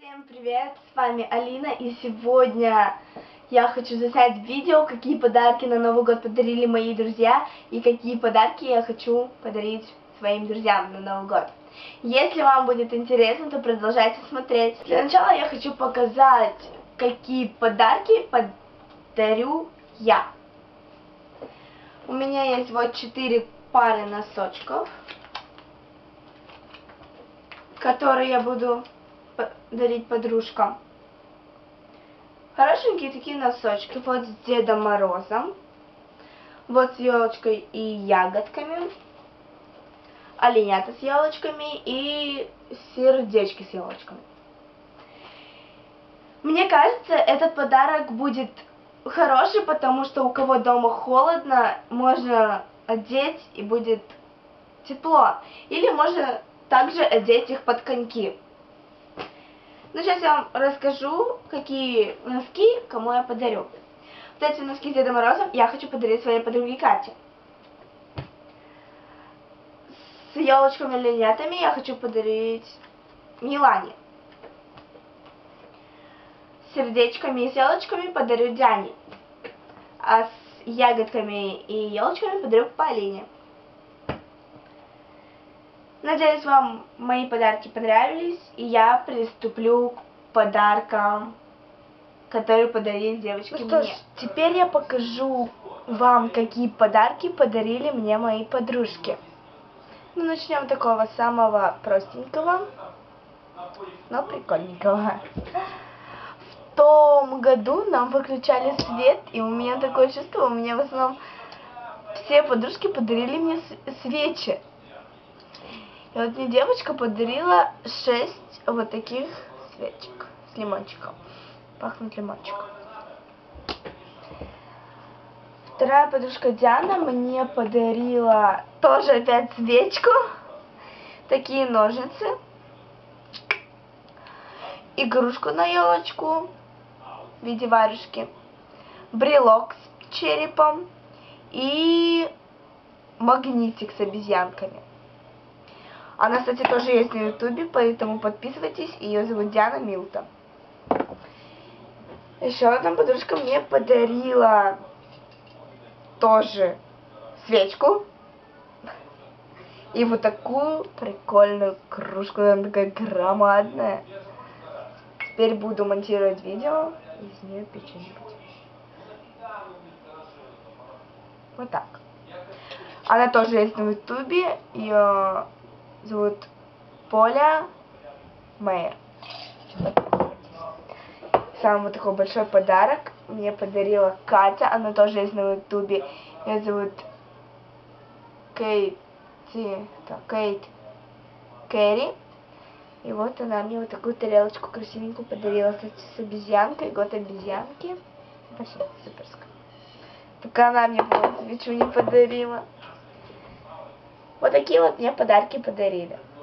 Всем привет, с вами Алина, и сегодня я хочу заснять видео, какие подарки на Новый год подарили мои друзья и какие подарки я хочу подарить своим друзьям на Новый год. Если вам будет интересно, то продолжайте смотреть. Для начала я хочу показать, какие подарки подарю я. У меня есть вот 4 пары носочков, которые я буду дарить подружкам. Хорошенькие такие носочки. Вот с Дедом Морозом. Вот с елочкой и ягодками. Оленята с елочками и сердечки с елочками. Мне кажется, этот подарок будет хороший, потому что у кого дома холодно, можно одеть и будет тепло. Или можно также одеть их под коньки. Ну, сейчас я вам расскажу, какие носки кому я подарю. Вот эти носки с Дедом Морозом я хочу подарить своей подруге Кате. С елочками и оленятами я хочу подарить Милане. С сердечками и с елочками подарю Диане. А с ягодками и елочками подарю Полине. Надеюсь, вам мои подарки понравились, и я приступлю к подаркам, которые подарили девочки мне. Ну что ж, теперь я покажу вам, какие подарки подарили мне мои подружки. Ну, начнем такого самого простенького, но прикольненького. В том году нам выключали свет, и у меня такое чувство, у меня в основном все подружки подарили мне свечи. И вот мне девочка подарила 6 вот таких свечек с лимончиком. Пахнут лимончиком. Вторая подружка Диана мне подарила тоже опять свечку. Такие ножницы. Игрушку на елочку в виде варежки. Брелок с черепом. И магнитик с обезьянками. Она, кстати, тоже есть на ютубе, поэтому подписывайтесь. Ее зовут Диана Милтон. Еще одна подружка мне подарила тоже свечку. И вот такую прикольную кружку. Она такая громадная. Теперь буду монтировать видео и из нее печь что-нибудь. Вот так. Она тоже есть на ютубе. Ее зовут Поля Мэйр. Самый такой большой подарок мне подарила Катя. Она тоже есть на ютубе. Ее зовут Кейт Кэрри. И вот она мне вот такую тарелочку красивенькую подарила, кстати, с обезьянкой. Год обезьянки. Вообще суперская. Только она мне свечу не подарила. Вот такие вот мне подарки подарили.